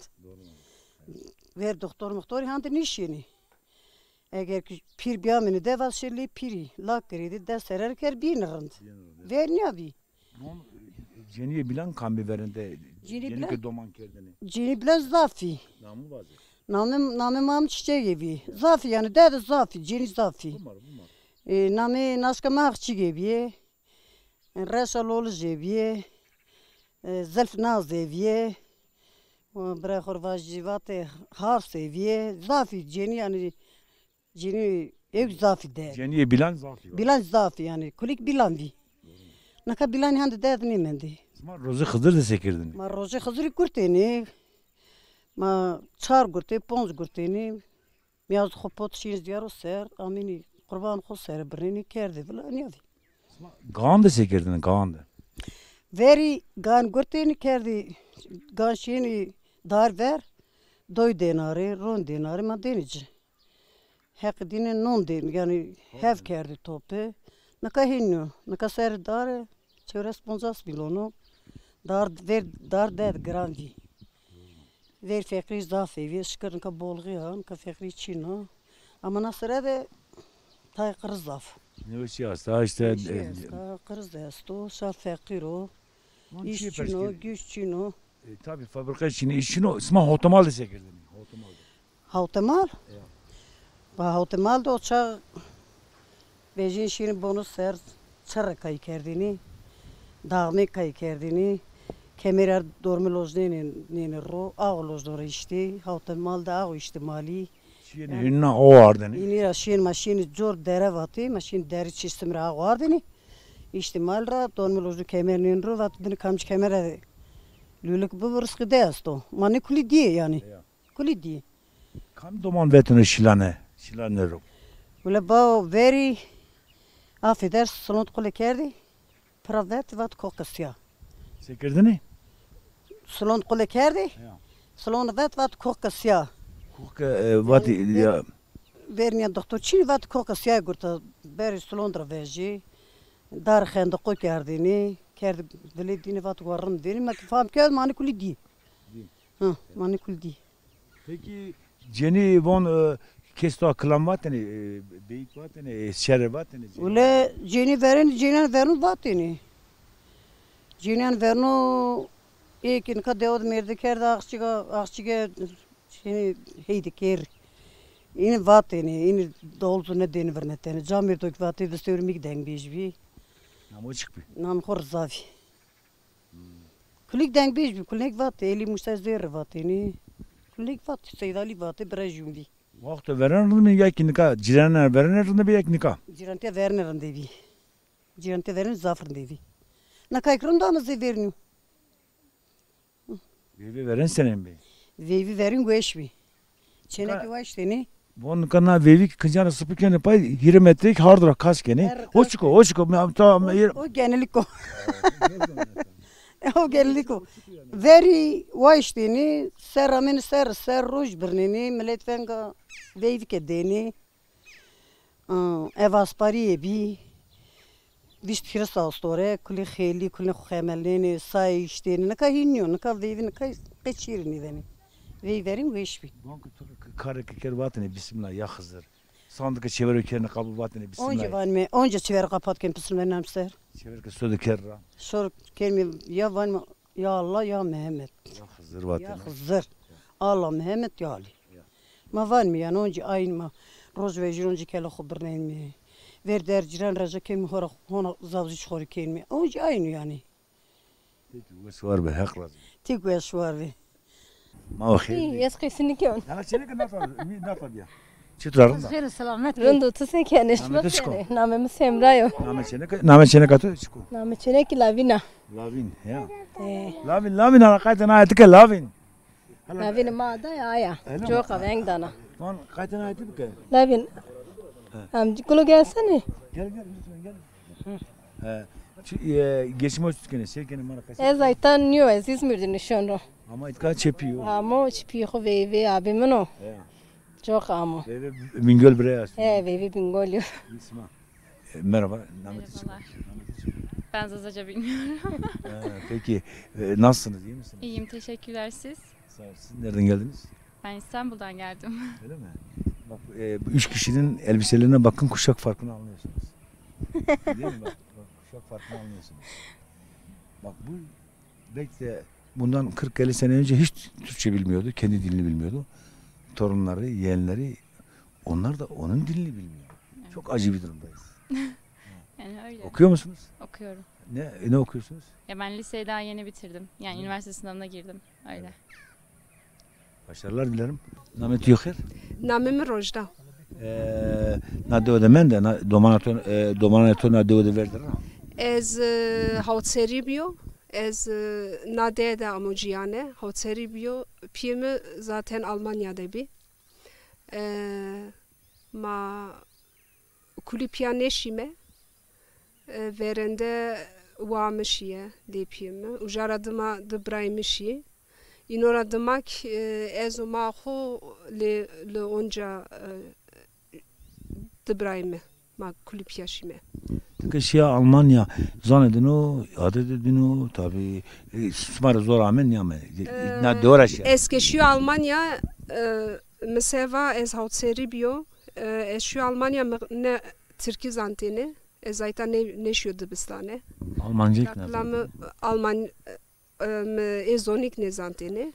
Ver doktor muhtori handı nişini. Eğer ki pir biyamini de vasşirli piri, lak kredi de serer ker bir nırınd. Ver ne bi? Ceniye bilen kambi verinde. Ceni bilen. Ceni doman kerdini. Ceni bilen zafi. Namı bazı. Namı namı mam çiçeği gibi. Zafi yani de de zafi, ceni zafi. Bunlar bunlar. E, namı naşka mağçı gibi. Reşal ol gibi. Zelf naz gibi. Bre xorvaj jivatı har seviye. Zafi ceni yani ceni ev zafi de. Ceniye bilen zafi. Bilen zafi yani kulik bilen di. Naka bilen hande de ne mendi. Ma rozu Hızır da sekirdin. Ma rozu Hızır kurteni. Ma çar gurte, ponz gurteni. Miyaz xopot şiniz diyaro ser. Amini kurban xo ser birini kerdi. Vila niyadi. Gaan da sekirdin, gaan da. Veri gaan gurteni kerdi. Gaan şini dar ver. Doy denari, ron denari ma denici. Hak dine non den yani hev kerdi tope. Naka hinno, naka ser dar. Çevres ponzas bilono. Dar ver dar der grandi. Ver fekri zafi, ver şıkırın ka bolğu han, ka fekri çino. Ama nasıra da tay kırız zaf. Ne o şey hasta işte. Kırız da sto, şaf fekiro. İş çino, güç çino. Tabii fabrika çino, iş çino. İsma hotemal da sekirdin. Hotemal. Hotemal? Ba hotemal da o çağ bejin şini bonus ser çarı kay kerdini. Dağme kay kerdini. Kemerer dormi lojne ne ro, ağ lojdora işte. Hotemal da ağ işte mali. Şini hinna o vardını. İni şin maşini zor dere vatı, maşin deri çistimre ağ vardını. İşte malra dormi lojdu kemerin ro vat beni kamç kemere. Lülük bu rızkı de asto. Mani kuli diye yani. Kuli diye. Kam doman vetini şilane, şilane ro. Ule ba veri affeder sonot kule kerdi. Pravet vat kokasya. Sekirdini? Salon kule kerdi. Salon vet vat kokasya. Koka vat ya. Verniya doktor çini vat kokasya gurta beri salon da veji. Dar khende ko kerdini. Kerdi bile dini vat varın dini. Ma fam ked mani kuli di. Ha mani kuli di. Peki Ceni von kesto akılan var yani beyik var yani şehir var yani. Ule ceni verin ceni verin vatini. Ceni verno ekin kadevod merde kerdi akçıga akçıga şimdi heydi ker. İni vatini ini doldu ne deni verneteni. Camir dök vatı da sürmik deng bijbi. Nam açık bir. Nam khor zavi. Kulik deng bijbi kulik vatı eli mustazdir vatini. Kulik vatı seydali vatı brajumbi. Vakti veren mi yaknika? Ciranlar veren mi yaknika? Cirante vernerin devi. Cirante verin zafrın devi. Na kaykırım da mı verin? Vevi veren senin bey. Vevi verin güeşbi. Çenek vaş deni. Von kana vevi kıncana sıpıkene pay yirmi metrelik hardra kaskeni. O çıkıyor, o çıkıyor. Tamam. O genelik o. O genelik o. Veri vaş deni. Serramin ser ser ruj birnini. Millet venga vevi ke deni. Evaspariye bi. Vist hirsa store. Kuli kheli, kuli khemelini, say işteni. Ne ka hinyo, ne ka vevi, ne ka peçirini deni. Vevi verin güeşbi. Kare keker vatını bismillah ya Hızır. Sandıkı çevir ökerine kabul vatını bismillah. Onca van mı? Onca çevir kapatken bismillah namser. Çevir ke söyle kerra. Sor kelime ya van mı? Ya Allah ya Mehmet. Ya Hızır vatını. Ya Hızır. Allah Mehmet ya Ali. Ma van mı yani onca aynı ma. Roz ve jironca kela xubirneyn mi? Ver derciran raja kelime hora hona zavzi çori kelime. Onca aynı yani. Peki bu suar be hak lazım. Tek ve suar be. ما هو خير يسقي سنكون انا شنو نفر مين نفر يا شترا خير سلامت رندو تسكن ايش بس نعم مسهم رايو نعم شنو نعم شنو كاتو شكو نعم شنو لافينا لافين يا لافين لافين انا قاعد انا اتكلم لافين لافين ما دا يا جوقا وين دانا طون قاعد انا اتبك لافين ام كلو جالسني gel gel lütfen gel ha geçme üstüne sevkeni mara kaç ezaytan niyo ez İzmir'de nişanlı ama itka çepiyor ama çepiyor ve ve abi meno çok ama ve Bingöl buraya he ve ve Bingöl İsma merhaba Namet ben Zazaca bilmiyorum peki nasılsınız iyi misiniz İyiyim teşekkürler siz sağ olun siz nereden geldiniz ben İstanbul'dan geldim öyle mi bak e, üç kişinin elbiselerine bakın kuşak farkını anlıyorsunuz değil mi bak, bak kuşak farkını anlıyorsunuz bak bu belki de bundan kırk elli sene önce hiç Türkçe bilmiyordu, kendi dilini bilmiyordu. Torunları, yeğenleri, onlar da onun dilini bilmiyor. Evet. Çok acı bir durumdayız. Yani öyle. Okuyor musunuz? Okuyorum. Ne ne okuyorsunuz? Ya ben liseyi daha yeni bitirdim. Yani hmm. üniversite sınavına girdim. Öyle. Evet. Başarılar dilerim. Namet Yuher. Namim Rojda. Eee, na döde men de domanaton domanaton na döde verdi. Ez hautseri bio. Ez nadede amociyane hautseri bio piyemi zaten Almanya'da bir ma kulipiyaneşime verende vamışiye de piyemi ujaradıma dıbraymışi inoradımak ez umahu le le onca dıbrayme ma kulipiyaşime. Kışya Almanya zannedin adet o tabi smar zor amen ya mı na doğraş eski Almanya mesela ez hautseri bio eski Almanya ne Türkiye zanteni zaten ne ne şu dibistane Almanca ne Alman Alman ezonik ne zanteni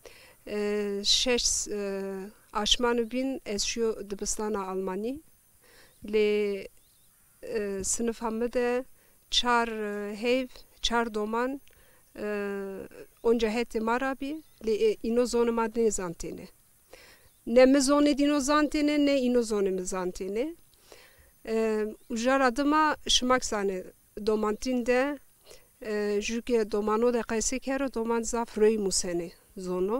şeş aşmanı bin eski dibistana Almanya le sınıf hamide çar hev çar doman onca heti marabi le inozone madne zantene ne mezone dino zantene ne inozone mezantene ujar adıma şmak sane domantinde jüke domano de kayse kero doman zafröy musene zono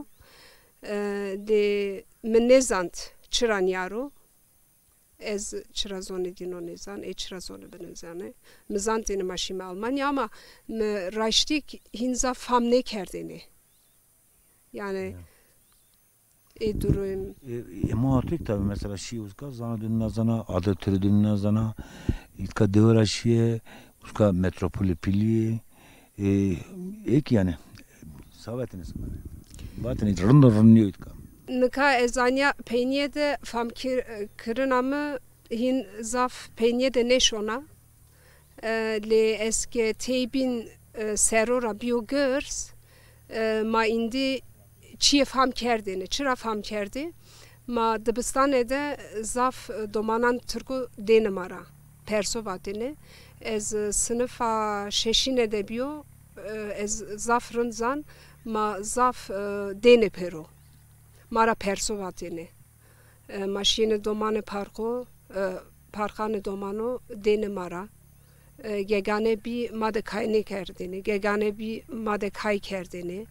de menezant çıran yaro ez çırazone dino nezan e çırazone benezane mezantene maşime Almanya ama raştik hinza famne kerdeni yani e durum e muhakkak tabi mesela şey uzka zana dünna zana adı türü dünna zana itka devraşiye Uska metropoli pili ek yani savetiniz. Batini rındo rınıyor itka. Nika ezanya penye de fam kırınamı hin zaf penye de neşona. Le eske teybin serora biogörs ma indi çiye fam kerdini, çıra fam kerdi. Ma dibistane zaf domanan Türkü denemara. Persovatini. Ez sınıfa şeşine de biyo ez zaf rınzan ma zaf dene pero. Mara persovatini. Maşine domane parko parkane domano dene mara. Gegane bir made kayne kerdini. Gegane bir made kay kerdini.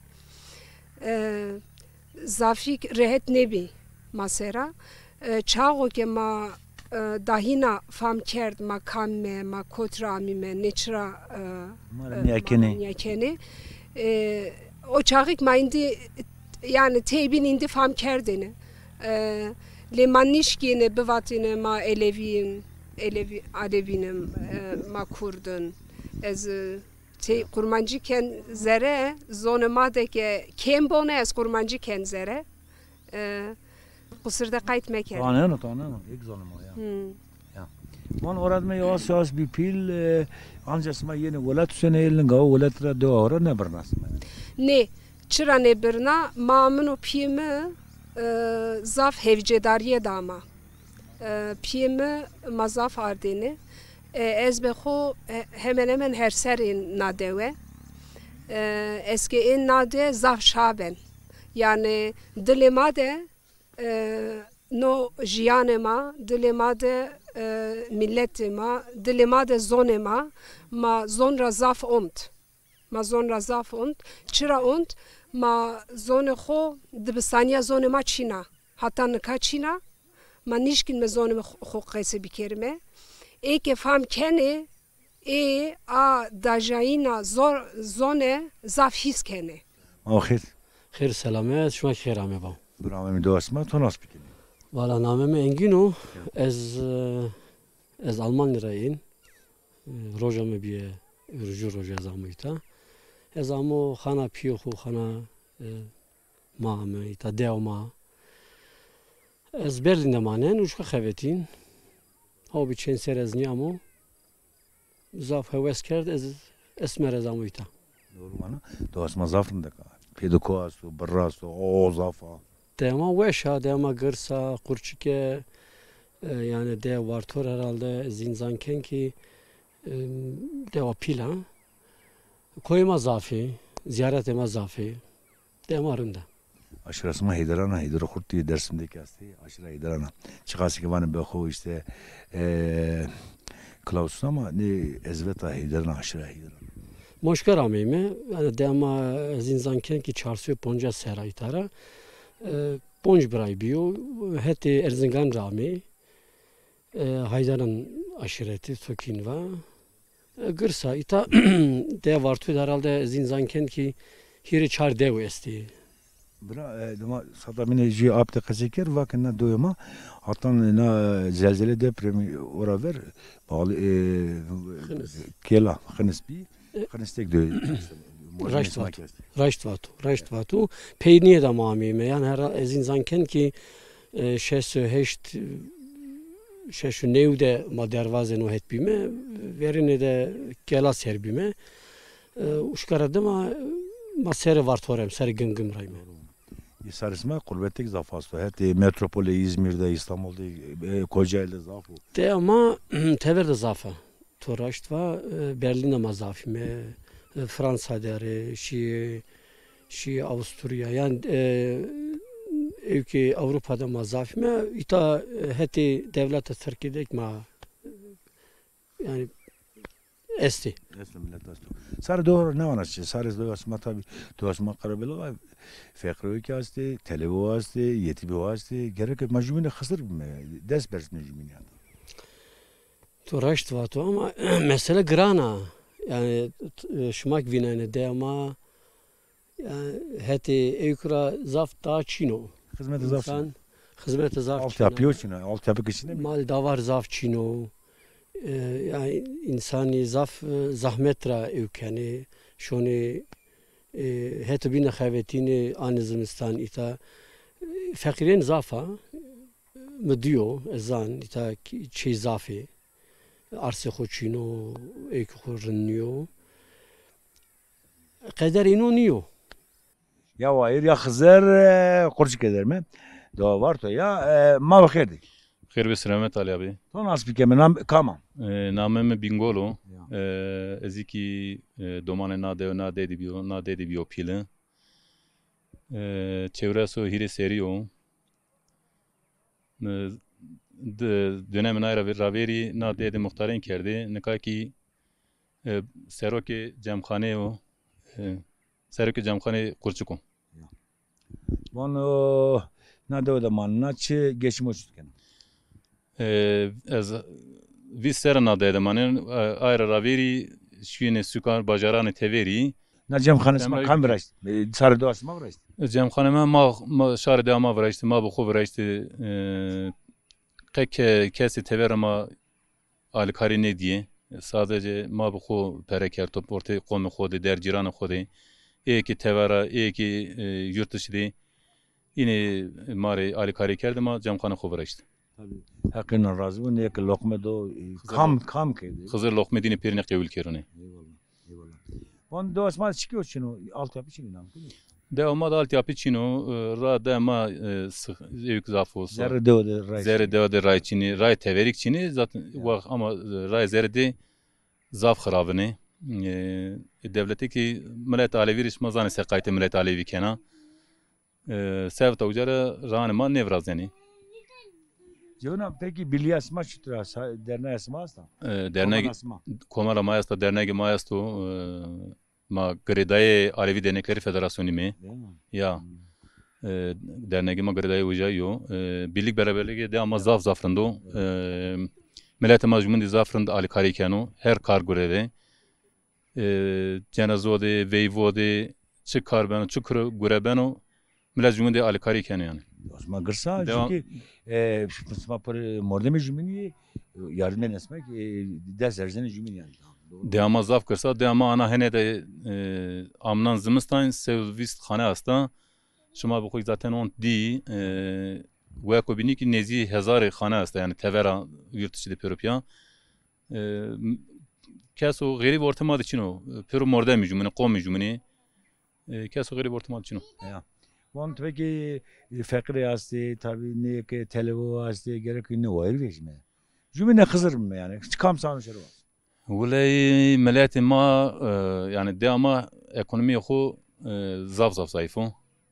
Zafik rehet nebi masera. Çago ke ma dahina fam kerd ma kamme ma kotra mime neçra niyakeni. O çağık ma indi yani teybin indi fam kerdini. Le manişkine bevatine ma elevin elevi alevinim ma kurdun. Ez te kurmancı ken zere zonuma de ke kembone ez kurmancı ken zere. Kusırda kayıt meker. Tanıyorum tanıyorum. İlk zonuma ya. Ya. Man orada yavaş yavaş bir pil ancak ma yeni velat sene elin gav velatla doğru ne birnas. Ne? Çıra ne birna mamın o piyemi zaf hevcedariye dama. Piyemi mazaf ardini. Ez bexo hemen hemen her serin nadeve. Eski in nade zaf şaben. Yani dilema de no jiyanema, dilema de milletema, dilema de zonema, ma zonra zaf ont. Ma zonra zaf ont. Çıra ont, ma zone xo dibistaniya zonema çina. Hatta nika çina, ma nişkin me zonema xo qese bikerime. E ke fam kene, e a dajayina zone zaf his kene. Ahir. خیر سلامت شما خیر همه با برنامه می دو اسمه تو ناس بکنی والا نامه من انگینو از از آلمان رایین روزا می بیه رجوع روزا زامیتا از امو خانه پیو خو خانه ما می تا دیو ما از برلین مانن وش خفتین ها بیچن سر از نیامو زاف هوس کرد از اسم رزامیتا doğru bana دو اسمه زافرن دکا پیدوکاستو براستو اوزافا Dema veşa, dema gırsa, kurçike yani de vartor herhalde zinzanken ki deva pila koyma zafi, ziyaret ema zafi dema arında. Aşırası mı Heydarana, Heydarı kurttu dersimdeki hastayı aşırı Heydarana. Çıkası ki bana beho işte Klaus ama ne ezveta Heydarana aşırı Heydarana. Moşkar amime yani dema zinzanken ki çarşı ponca seraytara ponç bray biyo heti Erzincan rami Haydar'ın aşireti Sokin va gırsa ita de vartu herhalde zinzanken ki hiri çar dev esti. Bra dema sadamine ji apte kazeker vakına doyuma hatta na zelzele depremi ora ver bağlı kela khanisbi khanistek de Raştvatu, raştvatu, raştvatu. Peyniye de mamime yani her zinzanken ki şesu heşt şesu nevde ma dervazen o hetbime verine de kela serbime uşkaradı ma ma seri vartorem seri gıngım rayme. Sarisma kurbettek zafasto. Heti metropole İzmir'de, İstanbul'da, Kocaeli'de zafı. De ama teverde zafa. Toraştva Berlin'de ma zafime. Fransa deri, şi, şi Avusturya yani evki Avrupa'da mazafime ita heti devlete Türkiye'dek ma yani esti. Esti millet esti. Sarı doğru ne var? Sarı doğru asma tabi doğru asma karabela var. Fakir ki asti, televo asti, yetimi asti. Gerek majmune khasır mı? Ders bers majmune yani. Toraştva to ama mesele grana. Yani şumak vinayne de ama yani heti ekra zaf da çino. Hizmet zaf. Hizmet zaf. Alt yapıyor çino. Alt yapık içinde mi? Mal davar zaf çino. yani insani zaf zahmetra evkeni şoni heti bine xavetini an zimistan ita fakirin zafa mı diyor ezan ita çi zafi arse xoçino ek xorniyo kader ino niyo ya vayır ya Hızır kurçuk eder mi? Doğa var to ya ma bakırdık. خير بسلامت علي أبي. Ton aspike mi nam kama. نامم بینگولو. ازیکی دومان ناده و ناده دیبیو ناده دیبیو پیله. چهره سو هیری سریو. dönemin ayrı bir raveri nadiye de muhtarın kerdi. Nika ki seroki cemkhane o seroki cemkhane kurçuko. Bunu nadiye de manna çi geçim uçtken. Ez vis ser nadiye de manen ayrı raveri şuyne sükar bajaranı teveri. Na cemkhane sma kam vrayst. Sarı doğas ma vrayst. Cemkhane ma şarı de ma vrayst ma bu khu vrayst. Qek kesi tever ama alikari ne diye sadece ma bu khu pereker top orta qomi khodi der ciran khodi eki tevera eki yurt dışı de yine mari alikari kerdi ma cemkhane khu vrayst. Tabii. Hakkın razı bu ne ki lokme do kam kam kedi. Hızır lokme dini perine qebil kerone. Eyvallah. Eyvallah. On do asma çıkıyor çino alt yapı çino nam. Devamlı da alt yapı çino ra dema evk zafo. Zerre de ray. Zerre de de ray çini ray teverik çini zaten ama ray zerre de zaf xarabını. Devleti ki millet alevi rişmazane sekayte millet alevi kena. Sev tavcara ranma nevraz yani. Cevna peki bilye asma çıtıra derneğe asma asta? Derneği Komara Mayasta derneği Mayasto ma Gredaya Alevi Dernekleri Federasyonu mi? Ya derneği ma Gredaya ucayo. Birlik beraberliği de ama zaf zafrando. Millet-i Majmundi zafrand alikari kano her kargurede. Cenazode, veyvode, çık karbeno, çık gurebeno. Millet Majmundi alikari kano yani. Osman Gırsa çünkü eee Osman par mordemi cümleyi yardım etmek ders erzeni cümle yani. Devamlı zaf kırsa devamlı ana hene de amnan zimistan sevvist khane asta. Şuma bu zaten on di ve kubini ki nezi hezar khane asta yani tevera yurt dışı de Peru'ya. Keso gayri ortamda çino Peru mordemi cümle qomi cümle. Keso gayri ortamda çino. Ya. Von peki fakir hastı tabii ne ki televo hastı gerek ne var veşme. Cümle Hızır mı yani? Kam sanışır var. Vallahi millet ma yani devamlı ekonomi xo zaf zaf zayıfo.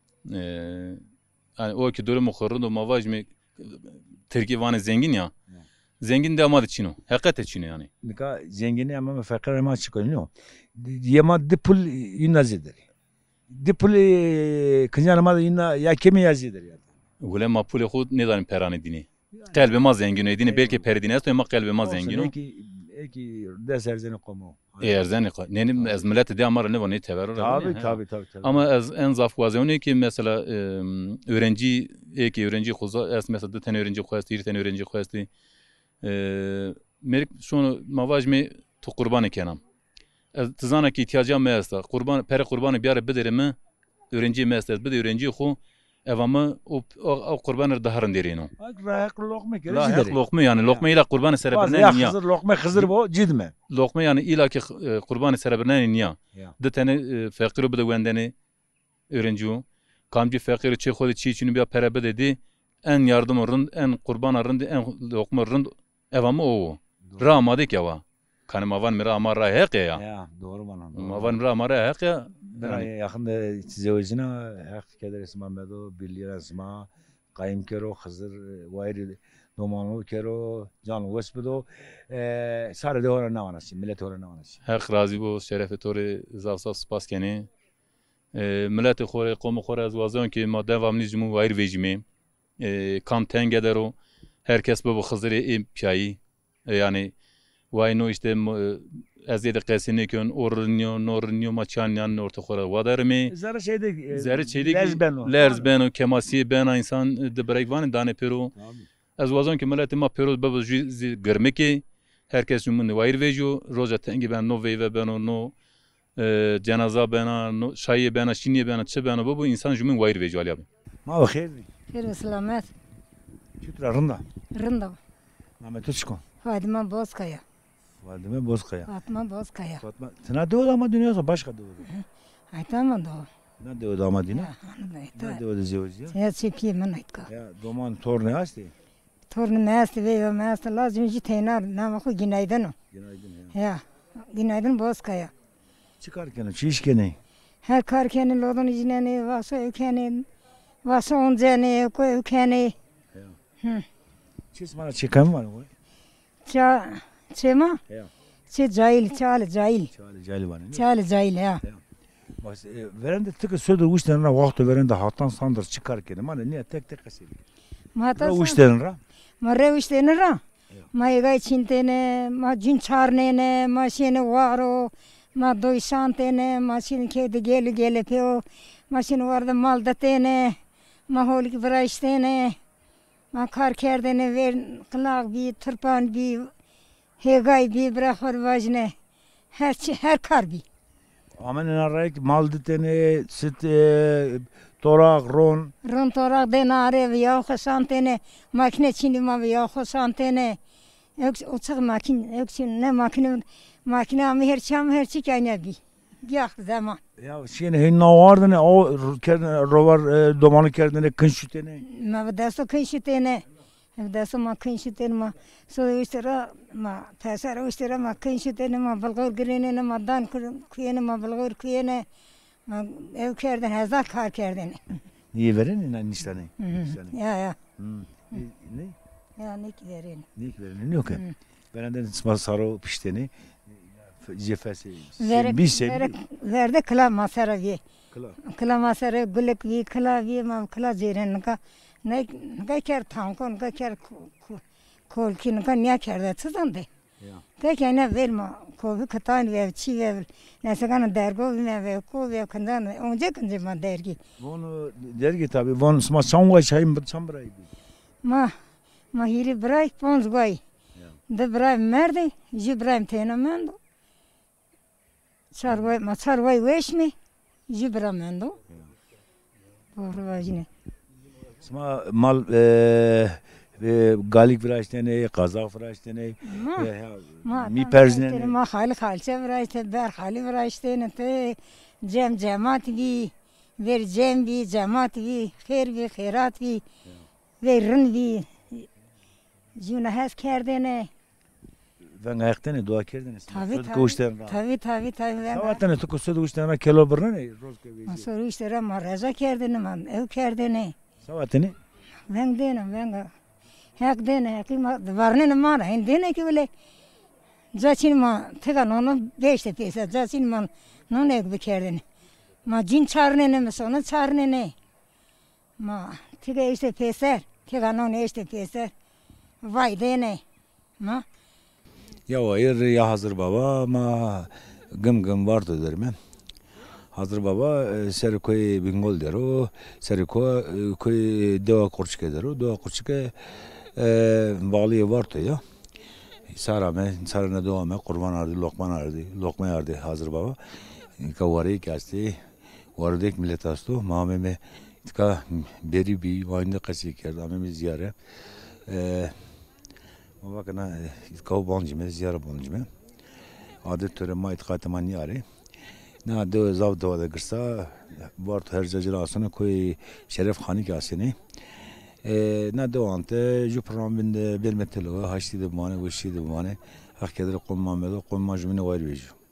Yani o ki durumu xorundu mavaj mi Türkiye vane zengin ya. Zengin devamlı çino. Hakikaten çino yani. Nika zengini ama fakir ama çıkıyor ne o? Yema dipul yunazidir. Dipul kıncanıma da yine ya kimi yazıdır ya. Valla ma pul xo ne danim perane dini. Kalbe ma zengin edini belki perdine asto ama kalbe ma zengin o. Eki ders erzeni komo. Erzeni komo. Neni az millet de amar ne var ne teverrür. Tabii tabii tabii. Ama az en zaf vaziyonu ki mesela öğrenci eki öğrenci xuza az mesela tane öğrenci xwasti bir tane öğrenci xwasti. Merik şunu mavaj mi tu kurban kenam. Az tzana ki ihtiyacım mesta. Kurban pere kurbanı bir ara bederim öğrenci mesta beder öğrenci xu evamı o o kurbanı daharın derino. Rahat lokma kere. Rahat lokma yani lokma ile kurbanı serebirne niye? Ya Hızır lokma Hızır bu cidme. Lokma yani ila ki kurbanı serebirne niye? De tane fakir bu da wendeni öğrenci. Kamcı fakir çi xodi çi çini bir pere bededi. En yardım orun en kurban arın en lokma orun evamı o. Ramadik ya va. Kanı mavan mira amar rahat ya. Ya doğru bana. Mavan mira amar rahat ya. Ben yakında tezevüzüne hak keder esma medo bilir esma kayım kero Hızır vayri nomanu kero can vesbedo sarı de oran navanası millet oran navanası. Hak razı bu şerefe tori zavsaf spas keni millet xore qomu xore az vazon ki ma devamlı cumhur vayri vecimi kam tengedero herkes bu Hızır'ı im piyayi yani vay no işte azide qesini kon ornyo nornyo maçanyan orta xora vadarmi zara şeyde zara şeyde lezbeno lezbeno kemasi ben insan de breakvan dane pero az vazon ki millet ma pero babu girmeki herkes jumun vayr vejo roja tengi ben no ve ben no cenaza bena no şayi bena şiniye bena çe bena bu insan jumun vayr vejo ali abi. Ma bakher. خير وسلامات Şükür rında. رندا Mehmet Uçkun. فاطمة بوسكايا Valideme Bozkaya. فاطمة بوسكايا Fatma. Sana doğdu ama dünyada başka doğdu. ايتام دو Ne doğdu ama dünya? انا Ne doğdu zevuz ya? يا سيبي من ايتكا Ya doman torne açtı. تورن ماست وي ماست لازم يجي تينار نام اخو جنايدن Günaydın ya. يا جنايدن بوسكايا Çıkarken çişkene. her karken lodun içine varsa ülkenin varsa onca koy ülkenin Çiz bana çıkan var mı? ça çema Ya. çe cahil çal cahil Çali cali var. çal cahil ya Bak veren de tıkı söyle uçlarına vakti veren de hatan sandır çıkarken. Mane niye tek tek kasıyor. mata Uçlarına. mare uçlarına ra ma egay çintene ma cin çarnene ma şene varo ma doy şantene ma şin kedi gel gel peo ma şin varda mal datene ma holik vraştene ma kar kerdene ver kılak bi tırpan bi hegay bi bırakır vajne her her kar bi Amen narayk mal ditene sit torak ron. ron torak denare ve ya xasantene makine çini ma ve ya xasantene yok uçak makine yok ne makine makine ama her çam her çikanya bi ya zaman Ya şimdi hinna vardı ne o kerdene rovar domanı kerdene kınşütene. ma daso kınşitene daso ma kınşitene ma so istira ma tasar istira ma kınşitene ma balgor girene ma dan kuyene ma balgor kuyene ma ev kerden hazak kar kerdene Niye verin inan niştane? ya ya Ne? ya ne ki verin Ne ki verin ne yok ki? Verenden isma sarı pişteni. Cefesi. Verek, Bir şey. verek, verde kla masara vi. Kla. Kla masara gulek vi, kla vi, ma kla ziren ka. Ne ne ker tankon, ne ker kol kin ka niye kerde tuzande. Tek yani verma. Kovi katan ve çi ve ne sakana dergo ve ve ko ve kandan onca kanca ma dergi. Bunu dergi tabi. Von sma çamwa çayım çambrayı. Ma ma hiri bray pons goy. De bray merde, ji bray tenamendo. Çarvay ma çarvay veş mi? Ji bramendo. Doğru vajine. Sma mal ve galik vraştene, kazak vraştene. Mi perzne. Ma hal halçe vraşte, ber hali vraştene te cem cemaat vi, ver cem vi, cemaat vi, khair vi, khairat vi, verin vi. Juna has kerdene. Ben ayaktane dua kerdene. Tabii tabii. Tabii tabii tabii. Savatane tu kusu uçlarına kelo bırne roz kevi. Ma soru işlere ma raza kerdene ma ev kerdene. Savatane. Ben denem ben hak dene ki ma varne ma na dene ki bile zaçin ma tega nono beşte pesa zaçin ma non ek be kerdene. Ma cin çarne ne sonra çarne ne. Ma tega işte pesa tega non işte pesa. Vay dene. Ma Ya hayır ya hazır baba ama gım gım vardı derim ben. Hazır baba seri koy bingol der o seri koy koy deva kurçke der o deva kurçke bağlıya vardı ya. Sara ben sarına dua me kurban ardı lokman ardı lokma ardı hazır baba. Kavari kasti vardek millet asto mame me tka beri bi vayında kasi kerdi amemi ziyare. Bakana kav boncu me ziyare boncu me. Adet töre ma itkate man yari. Na de zav dava da girsa vart her jajirasına koy şeref khani kasini. Na de ante ju program binde bir metelo haşti de mane vişti de mane. Hakkadır qulma me qulma jumine var veju.